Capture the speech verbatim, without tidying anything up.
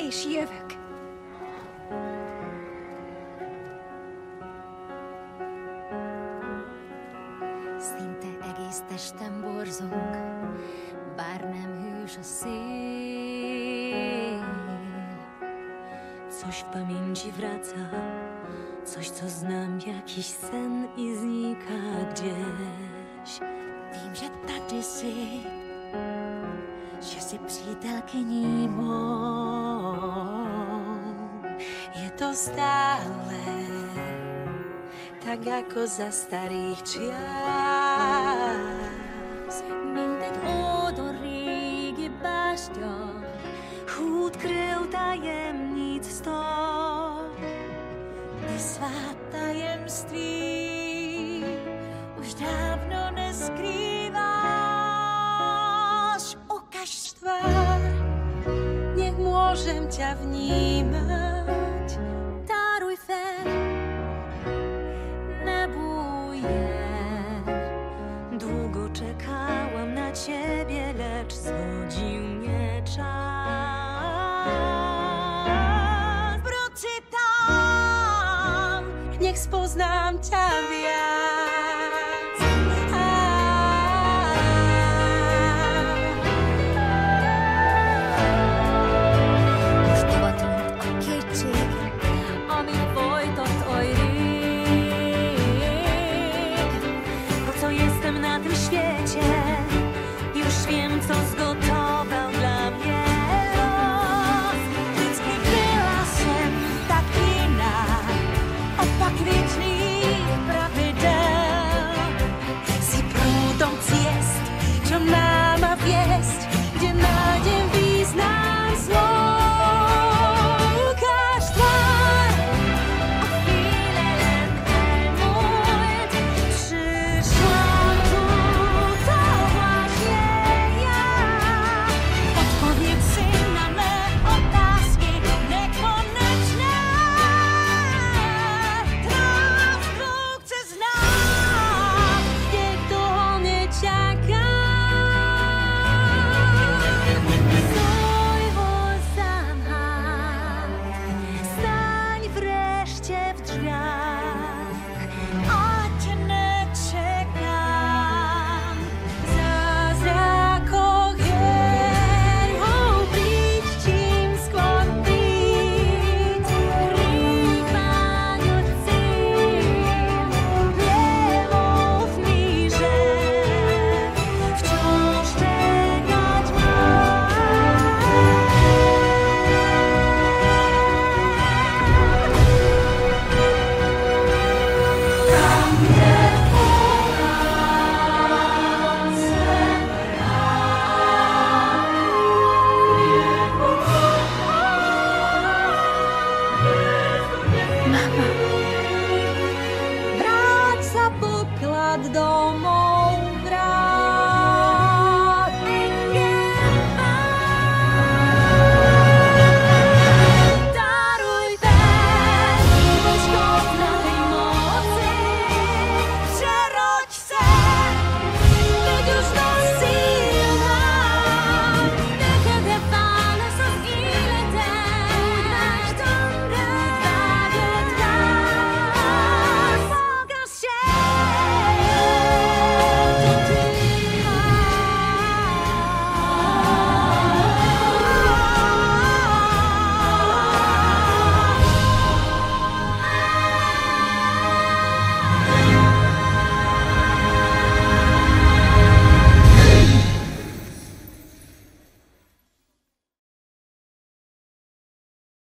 és jövök. Szinte egész testem borzong, bár nem hős a szél. Coś w pamięci wraca, coś co znam, jakiś sen i znika gdzieś. Vím, že tady jsi, že jsi přítelkyní mou. Je to stále tak jako za starých čias. Mint egy ódor régi bástya, húd krył tajemnic sto. Ty svá tajemství už dávno neskrýváš. Ukaž tvár, nech môžem ťa vnímať. Tárulj fér, nebój jen. Długo czekałam na ciebie, lecz zwodził mnie czas. Wróci tam, nech spoznám ťa viac.